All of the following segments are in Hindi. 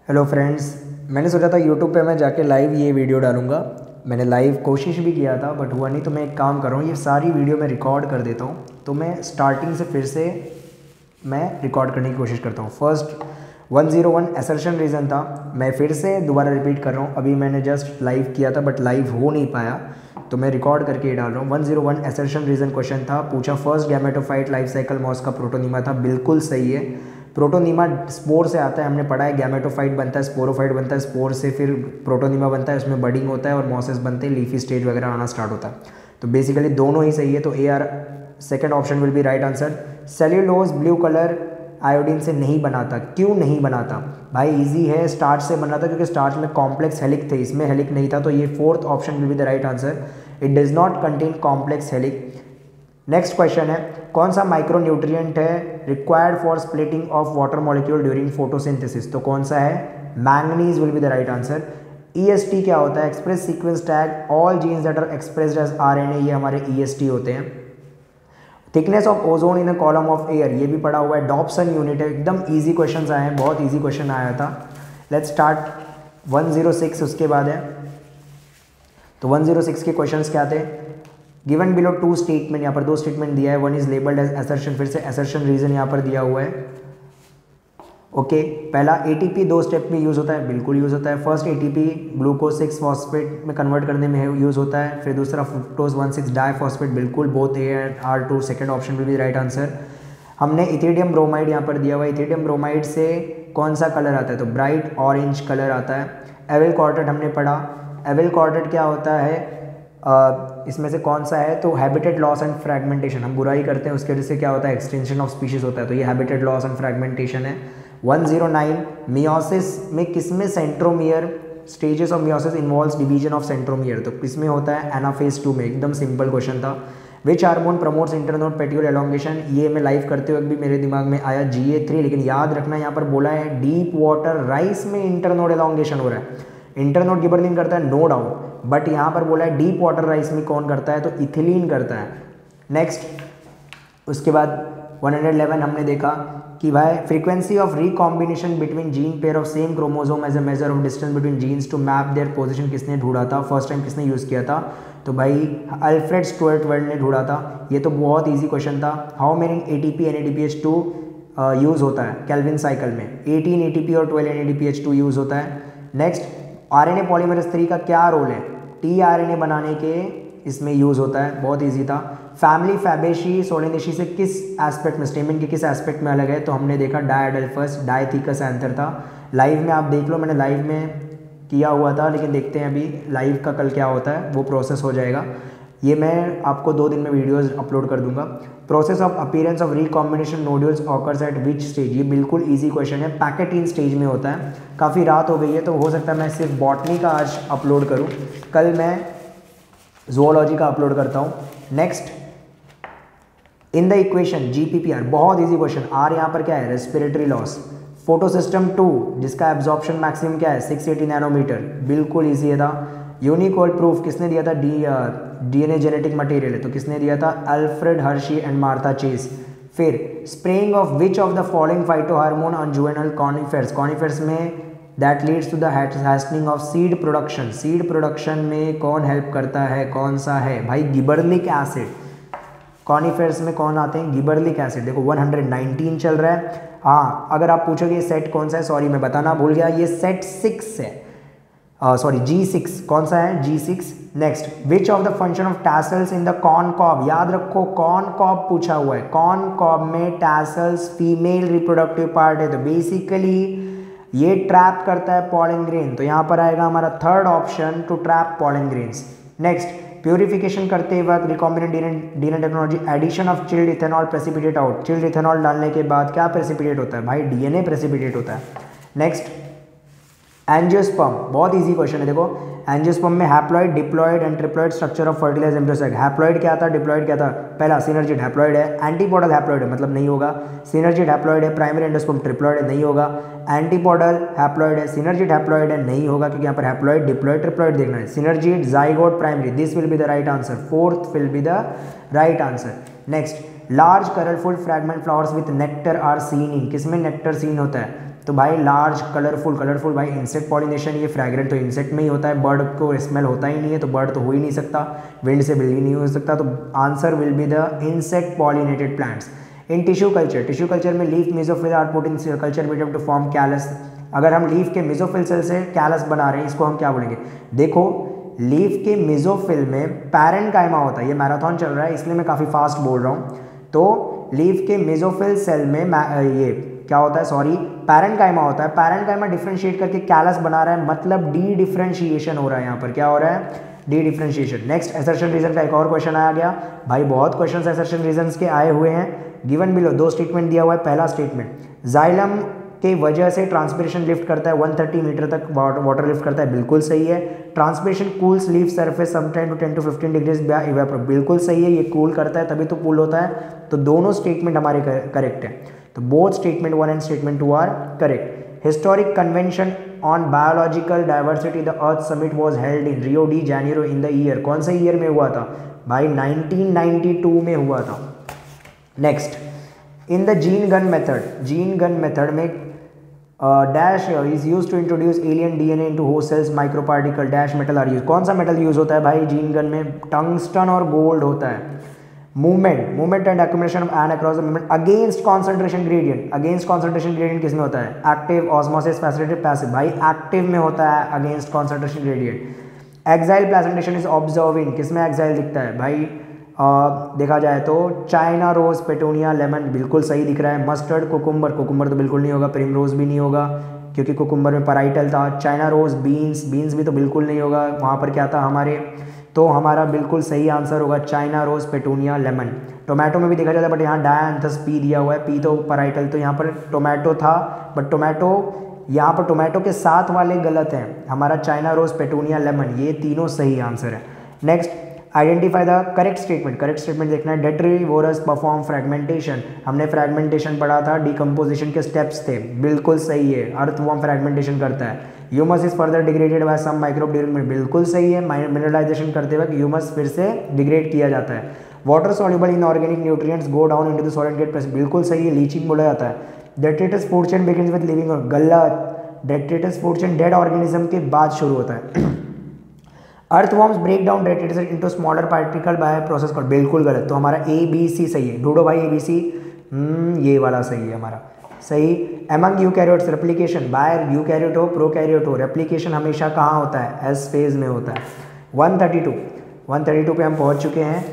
हेलो फ्रेंड्स, मैंने सोचा था यूट्यूब पे मैं जाके लाइव ये वीडियो डालूंगा। मैंने लाइव कोशिश भी किया था बट हुआ नहीं, तो मैं एक काम कर रहा हूँ, ये सारी वीडियो मैं रिकॉर्ड कर देता हूँ। तो मैं स्टार्टिंग से फिर से मैं रिकॉर्ड करने की कोशिश करता हूँ। फर्स्ट 101 असर्शन रीज़न था, मैं फिर से दोबारा रिपीट कर रहा हूँ। अभी मैंने जस्ट लाइव किया था बट लाइव हो नहीं पाया, तो मैं रिकॉर्ड करके ही डाल रहा हूँ। 101 असर्शन रीज़न क्वेश्चन था, पूछा first gametophyte life cycle moss का प्रोटोनीमा था। बिल्कुल सही है, प्रोटोनीमा स्पोर से आता है, हमने पढ़ा है। गैमेटोफाइट बनता है, स्पोरोफाइट बनता है, स्पोर से फिर प्रोटोनीमा बनता है, उसमें बडिंग होता है और मॉसेस बनते हैं, लीफी स्टेज वगैरह आना स्टार्ट होता है। तो बेसिकली दोनों ही सही है, तो A R second option will be right answer. Cellulose blue colour iodine से नहीं बनाता, क्यों नहीं बनाता? भाई इजी है, स्टार्च से बना था, क्योंकि स्टार्च में कॉम्प्लेक्स हेलिक थे, इसमें हेलिक नहीं था, तो ये fourth option will be the right answer. It does not contain complex helix. Next question है, कौन सा माइक्रो न्यूट्रिएंट है required for splitting of water molecule during photosynthesis? तो कौन सा है? Manganese will be the right answer. EST क्या होता है? Express sequence tag all genes that are expressed as RNA, ये हमारे ईएसटी होते हैं। Thickness of ozone in the column of air, ये भी पढ़ा हुआ है। डॉप्सन यूनिट है, एकदम इजी क्वेश्चन आए हैं, बहुत इजी क्वेश्चन आया था। लेट्स स्टार्ट 106 उसके बाद है। तो 106 के क्वेश्चंस क्या थे? गिवन बिलो टू स्टेटमेंट, यहाँ पर दो स्टेटमेंट दिया है। One is labelled as assertion, फिर से असर्शन रीजन यहाँ पर दिया हुआ है। ओके पहला एटीपी दो स्टेप में यूज़ होता है, बिल्कुल यूज़ होता है। फर्स्ट एटीपी ग्लूकोज 6 फॉस्फेट में कन्वर्ट करने में यूज़ होता है। फिर दूसरा फ्रुक्टोज 1,6 डाईफॉस्फेट, बिल्कुल both A and R2, second option will be right answer. हमने इथेरियम ब्रोमाइड यहाँ पर दिया हुआ है। इथेरियम ब्रोमाइड से कौन सा कलर आता है? तो ब्राइट ऑरेंज कलर आता है। एविल क्वार्टेट हमने पढ़ा, एविल क्वार्टेट क्या होता है? इसमें से कौन सा है? तो हैबिटेट लॉस एंड फ्रैगमेंटेशन, हम बुराई करते हैं उसके वजह से क्या होता है? एक्सटेंशन ऑफ स्पीशीज होता है, तो ये हैबिटेट लॉस एंड फ्रैगमेंटेशन है। 109 मियोसिस में किसमें centromere, stages of meiosis involves division of centromere, तो किसमें होता है? एनाफेज 2 में। एकदम सिंपल क्वेश्चन था। Which hormone promotes internode petiole elongation, ये मैं लाइव करते हुए भी मेरे दिमाग में आया GA3, लेकिन याद रखना यहाँ पर बोला है डीप वाटर राइस में इंटरनोड एलोंगेशन हो रहा है। इंटरनोड गिबरलिन करता है, नो डाउट, बट यहाँ पर बोला है डीप वाटर राइस में कौन करता है? तो इथिलीन करता है। नेक्स्ट उसके बाद 111 हमने देखा कि भाई frequency of recombination between gene pair of same chromosome as a measure of distance between genes to map their position, किसने ढूंढा था? फर्स्ट टाइम किसने यूज़ किया था? तो भाई अल्फ्रेड स्टुअर्ट वर्ल्ड ने ढूंढा था। ये तो बहुत इजी क्वेश्चन था। How many ATP NADPH2 use होता है केल्विन साइकिल में? 18 ATP और 12 NADPH2 यूज़ होता है। नेक्स्ट RNA पॉलीमरेज 3 का क्या रोल है? tRNA बनाने के इसमें यूज़ होता है, बहुत इजी था। फैमिली फैबेशी सोलेनेशी से किस एस्पेक्ट में, स्टेमिन के किस एस्पेक्ट में अलग है? तो हमने देखा डायडेल्फस डायथीकस एंथर था। लाइव में आप देख लो, मैंने लाइव में किया हुआ था, लेकिन देखते हैं अभी लाइव का कल क्या होता है, वो प्रोसेस हो जाएगा। ये मैं आपको 2 दिन में वीडियोस अपलोड कर दूंगा। Process of appearance of recombination nodules occurs at which stage, ये बिल्कुल इजी क्वेश्चन है, पैकेटीन स्टेज में होता है। काफ़ी रात हो गई है, तो हो सकता है मैं सिर्फ बॉटनी का आज अपलोड करूँ, कल मैं ज़ूलॉजी का अपलोड करता हूँ। Next in the equation GPPR, बहुत इजी क्वेश्चन। R यहाँ पर क्या है? Respiratory loss. फोटोसिस्टम 2 जिसका एब्जॉर्प्शन मैक्सिमम क्या है? 680 नैनोमीटर, बिल्कुल इजी है था। यूनिकोड प्रूफ किसने दिया था? DNA जेनेटिक मटेरियल है, तो किसने दिया था? Alfred Hershey and Martha Chase. फिर spraying of which of the following phyto hormone on juvenile conifers, conifers में that leads to the hastening of seed production, seed production में कौन हेल्प करता है? कौन सा है भाई? Gibberellic acid. कॉनिफेर्स में कौन आते हैं? Gibberellic acid. देखो 119 चल रहा है। हाँ, अगर आप पूछोगे ये सेट कौन सा है, सॉरी मैं बताना भूल गया, ये सेट 6 है, सॉरी G6। कौन सा है? G6। Next which of the function of tassels in the corn cob, याद रखो कॉर्न कॉब पूछा हुआ है। कॉर्न कॉब में टैसल्स फीमेल रिप्रोडक्टिव पार्ट है, तो बेसिकली ये ट्रैप करता है पॉलन ग्रेन, तो यहाँ पर आएगा हमारा third option, to trap pollen grains. Next purification करते वक्त recombinant DNA technology, addition of chilled ethanol precipitate out, chilled ethanol डालने के बाद क्या प्रेसिपिटेट होता है? भाई DNA प्रेसिपिटेट होता है। नेक्स्ट एंजियोस्पर्म, बहुत इजी क्वेश्चन है। देखो एंजियोस्पर्म में haploid, diploid and triploid structure of fertilized embryo sac. Haploid क्या था? डिप्लॉइड क्या था? पहला सिनर्जिड हैप्लॉइड है, एंटीपोडल हैप्लॉइड है, मतलब नहीं होगा। सिनर्जिड हैप्लॉइड है, प्राइमरी एंडोस्पर्म ट्रिप्लॉइड है, नहीं होगा। एंटीपोडल हैप्लॉइड है, सिनर्जिड हैप्लॉइड है, नहीं होगा, क्योंकि यहाँ पर हैप्लॉइड डिप्लॉइड ट्रिप्लॉइड देखना है। Synergid zygote primary, this will be the right answer, fourth will be the right answer. Next large colourful fragment flowers with nectar are seen in, किसमें नेक्टर सीन होता है? तो भाई लार्ज कलरफुल भाई इंसेक्ट पॉलिनेशन, ये फ्रैग्रेंट तो इंसेक्ट में ही होता है, बर्ड को स्मेल होता ही नहीं है, तो बर्ड तो हो ही नहीं सकता, विंड से बिल्ड ही नहीं हो सकता, तो answer will be the insect pollinated plants. In tissue culture में leaf mesophyll are put in culture medium to form callus. अगर हम लीफ के मेसोफिल सेल से कैलस बना रहे हैं, इसको हम क्या बोलेंगे? देखो लीफ के मेसोफिल में पैरेन्काइमा होता है, ये मैराथन चल रहा है इसलिए मैं काफ़ी फास्ट बोल रहा हूँ, तो लीफ के मेसोफिल सेल में ये क्या होता है, सॉरी पैरेन्काइमा होता है, पैरेन्काइमा डिफ्रेंशिएट करके कैलस बना रहा है, मतलब डी डिफ्रेंशिएशन हो रहा है, यहाँ पर क्या हो रहा है? Dedifferentiation. Next assertion reason का एक और क्वेश्चन आया गया भाई, बहुत क्वेश्चन असर्शन रीजन के आए हुए हैं। गिवन बिलो 2 स्टेटमेंट दिया हुआ है। पहला स्टेटमेंट जाइलम के वजह से ट्रांसपिरेशन लिफ्ट करता है, 130 मीटर तक वाटर लिफ्ट करता है, बिल्कुल सही है। Transpiration cools leaf surface sometime to 10 to 15 degrees by evaporation, बिल्कुल सही है, ये कूल करता है तभी तो कूल होता है, तो दोनों स्टेटमेंट हमारे करेक्ट है, तो both statement 1 and statement 2 are correct. Historic convention on biological diversity the earth summit was held in Rio de Janeiro in the year, कौन सा ईयर में हुआ था भाई? 1992 में हुआ था। Next, in the gene gun method में dash is use to introduce alien DNA into host cells, micro particle dash metal are use, कौन सा मेटल यूज होता है भाई जीन गन में? टंगस्टन और गोल्ड होता है। Movement and accumulation of ion across the movement against concentration gradient किस में होता है? एक्टिव, ऑस्मोसिस, फैसिलिटेटिव, पैसिव, भाई एक्टिव में होता है against concentration gradient. Exile placentation is observing, किस में एक्साइल दिखता है भाई? देखा जाए तो चाइना रोज, पेटूनिया, लेमन, बिल्कुल सही दिख रहा है। मस्टर्ड, कुकुम्बर तो बिल्कुल नहीं होगा, प्रिमरोज भी नहीं होगा क्योंकि कुकुम्बर में पराइटल था। चाइना रोज, बीन्स भी तो बिल्कुल नहीं होगा, वहाँ पर क्या था हमारे, तो हमारा बिल्कुल सही आंसर होगा China rose, petunia, lemon. Tomato में भी देखा जाता है बट यहाँ डायंथस पी दिया हुआ है, पी तो पराइटल, तो यहाँ पर टोमेटो था बट टोमेटो यहाँ पर टोमेटो के साथ वाले गलत हैं, हमारा चाइना रोज, पेटूनिया, लेमन, ये तीनों सही आंसर है। Next, identify the correct statement देखना है। डेट्रीवोरस परफॉर्म फ्रेगमेंटेशन, हमने फ्रेगमेंटेशन पढ़ा था, डिकम्पोजिशन के स्टेप्स थे, बिल्कुल सही है। अर्थवॉर्म फ्रेगमेंटेशन करता है। Humus is further degraded by some microbe during, बिल्कुल सही है, मिनरलाइजेशन करते वक्त ह्यूमस फिर से डिग्रेड किया जाता है। Water soluble inorganic nutrients go down into the soil and get pressed, बिल्कुल सही है, लीचिंग बोला जाता है। Detritus food chain begins with living, और गलत, detritus food chain dead organism के बाद शुरू होता है। Earthworms break down detritus into smaller particle by process called, बिल्कुल गलत, तो हमारा ABC सही है। ढूंढो भाई ABC, ये वाला सही है हमारा, सही। Among eukaryotes replication, by eukaryote हो प्रोकैरियोट हो, रेप्लिकेशन हमेशा कहाँ होता है? एस फेज में होता है। 132 पे हम पहुँच चुके हैं।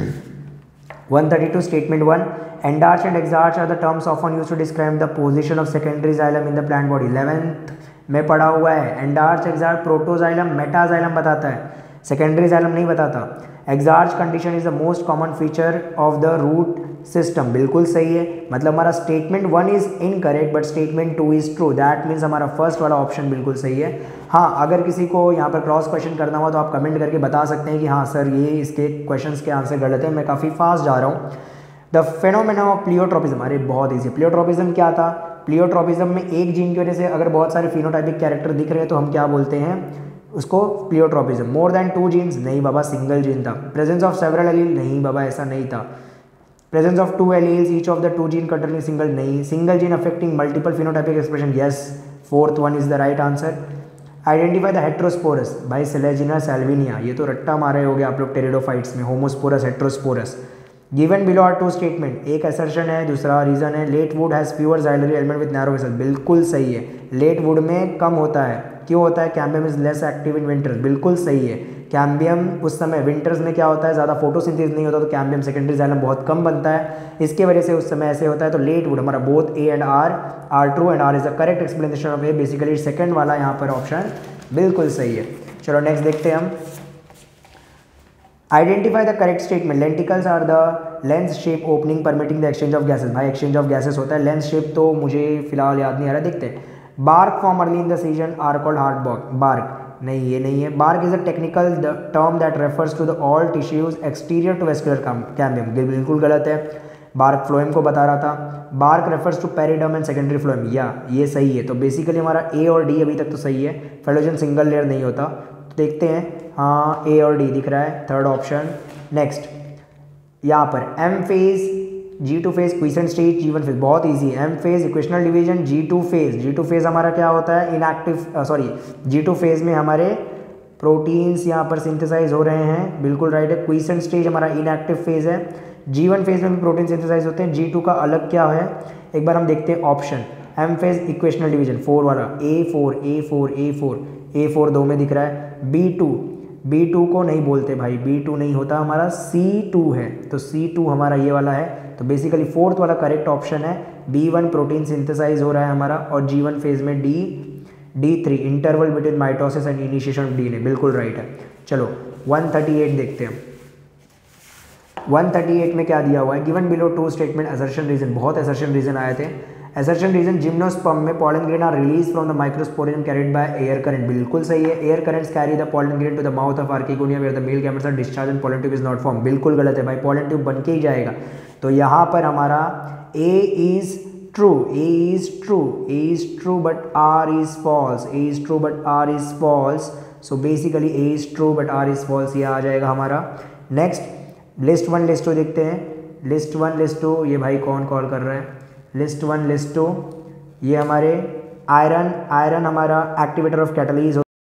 132 statement 1, endarch and exarch are the terms often used to describe the position of secondary xylem in the plant body, 11th में पढ़ा हुआ है। एंडार्च, एक्सार्च, प्रोटोजाइलम, मेटाजाइलम बताता है, सेकेंडरी जाइलम नहीं बताता। Exarch condition is the most common feature of the root system, बिल्कुल सही है, मतलब हमारा statement 1 is incorrect but statement 2 is true, that means हमारा फर्स्ट वाला ऑप्शन बिल्कुल सही है। हाँ, अगर किसी को यहाँ पर क्रॉस क्वेश्चन करना हुआ तो आप कमेंट करके बता सकते हैं कि हाँ सर ये इसके क्वेश्चंस के आंसर गलत है, मैं काफ़ी फास्ट जा रहा हूँ। द फेनोमेना ऑफ प्लियोट्रोपिज्म, अरे बहुत ईजी, प्लियोट्रोपिज्म क्या था? प्लियोट्रोपिज्म में एक जीन की वजह से अगर बहुत सारे फिनोटाइपिक कैरेक्टर दिख रहे हैं तो हम क्या बोलते हैं उसको? प्लियोट्रोपिज्म। मोर देन 2 जीन्स, नहीं बाबा, सिंगल जीन था। प्रेजेंस ऑफ सेवरल एलील, नहीं बाबा ऐसा नहीं था। Presence of 2 alleles each of the 2 gene containing single, नहीं। Single gene affecting multiple phenotypic expression, yes, 4th one is the right answer. Identify the heterosporous, भाई सेलेजिनस एल्विनिया, ये तो रट्टा मारे हो गया आप लोग टेरिडोफाइट्स में, homosporous, heterosporous. Given below are 2 statement, एक असर्शन है, दूसरा रीजन है। Late wood has fewer xylary element with narrow vessel, बिल्कुल सही है, लेट वुड में कम होता है, क्यों होता है? Cambium is less active in winters, बिल्कुल सही है। कैम्बियम उस समय विंटर्स में क्या होता है, ज़्यादा फोटोसिंथेसिस नहीं होता, तो कैम्बियम सेकेंडरी जाइलम बहुत कम बनता है, इसके वजह से उस समय ऐसे होता है। तो लेट वुड हमारा both A and R are true and R is the correct explanation of A, basically second वाला यहाँ पर ऑप्शन बिल्कुल सही है। चलो नेक्स्ट देखते हैं हम। Identify the correct statement, lenticels are the lens shape opening permitting the exchange of gases, भाई एक्सचेंज ऑफ गैसेस होता है, लेंस शेप तो मुझे फिलहाल याद नहीं आ रहा, देखते हैं। Bark form early in the season are called hard bark, नहीं ये नहीं है। Bark is a technical term that refers to the all tissues exterior to vascular cambium, बिल्कुल गलत है, बार्क फ्लोएम को बता रहा था। Bark refers to periderm and secondary phloem, या ये सही है, तो बेसिकली हमारा A और D अभी तक तो सही है। फेलोजन सिंगल लेयर नहीं होता, तो देखते हैं, हाँ A और D दिख रहा है, थर्ड ऑप्शन। नेक्स्ट यहाँ पर M phase G2 phase quiescent state, G1 phase बहुत इजी है। M phase equational division, G2 phase हमारा क्या होता है, इनएक्टिव सॉरी G2 फेज में हमारे प्रोटीन्स यहाँ पर सिंथेसाइज हो रहे हैं, बिल्कुल राइट है। क्वीसेंट स्टेज हमारा इनएक्टिव फेज है। G1 फेज में भी प्रोटीन सिंथेसाइज होते हैं। G2 का अलग क्या है, एक बार हम देखते हैं option. M phase equational division 4 वाला, A4 2 में दिख रहा है। B2 को नहीं बोलते भाई, B2 नहीं होता हमारा, C2 है, तो C2 हमारा ये वाला है। तो बेसिकली फोर्थ वाला करेक्ट ऑप्शन है। B1 प्रोटीन सिंथेसाइज हो रहा है हमारा, और G1 फेज में D3 interval between mitosis and initiation of DNA, बिल्कुल राइट है। चलो 138 देखते हैं। 138 में क्या दिया हुआ है, given below 2 statement assertion reason, बहुत असर्शन रीजन आए थे। असर्शन रीजन, जिम्नोस्पर्म में pollen grain are release from the microsporangium carried by air current, बिल्कुल सही है। Air currents carry the pollen grain to the mouth of archegonia where the male gametes are discharge and pollen tube is not form, बिल्कुल गलत है भाई, पॉलन ट्यूब बन के ही जाएगा। तो यहाँ पर हमारा A इज true but R is false, A is true but R is false, so basically A is true but R is false, ये आ जाएगा हमारा। नेक्स्ट लिस्ट 1 लिस्ट 2 देखते हैं। लिस्ट 1 लिस्ट 2, ये भाई कौन कॉल कर रहा है, लिस्ट 1 लिस्ट 2, ये हमारे आयरन हमारा एक्टिवेटर ऑफ कैटलिज